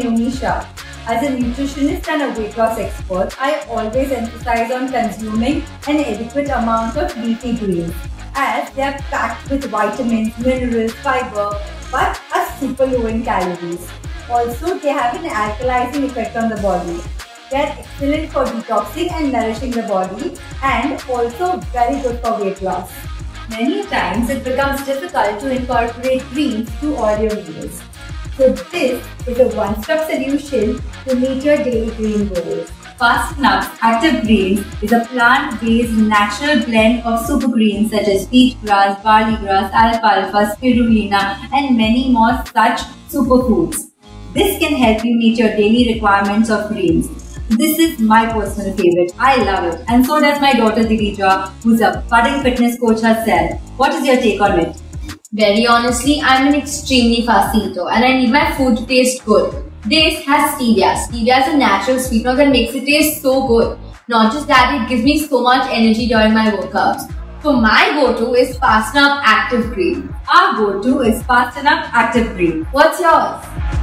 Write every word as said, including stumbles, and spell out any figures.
Naomi Shah. As a nutritionist and a weight loss expert, I always emphasize on consuming an adequate amount of leafy greens, as they are packed with vitamins, minerals, fiber, but are super low in calories. Also, they have an alkalizing effect on the body. They are excellent for detoxing and nourishing the body, and also very good for weight loss. Many times it becomes difficult to incorporate greens to all your meals. So this is a one-stop solution to meet your daily green goals. Fast Nuts Active Greens is a plant-based natural blend of super greens such as wheatgrass, barley grass, alfalfa, spirulina, and many more such superfoods. This can help you meet your daily requirements of greens. This is my personal favorite. I love it. And so does my daughter Divija, who's a budding fitness coach herself. What is your take on it? Very honestly, I'm an extremely fussy eater and I need my food to taste good. This has stevia. Stevia is a natural sweetener that makes it taste so good. Not just that, it gives me so much energy during my workouts. So my go-to is Fasten Up Active Green. Our go-to is Fasten Up Active Green. What's yours?